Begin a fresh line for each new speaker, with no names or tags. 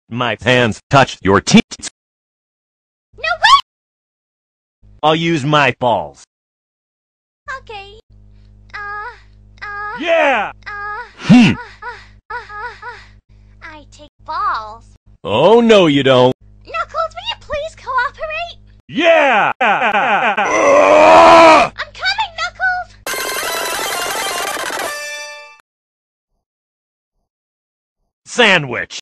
My hands touched your teeth.
No way!
I'll use my balls.
Okay.
Yeah!
I take balls.
Oh, no, you don't.
Knuckles, will you please cooperate?
Yeah!
I'm coming, Knuckles!
Sandwich.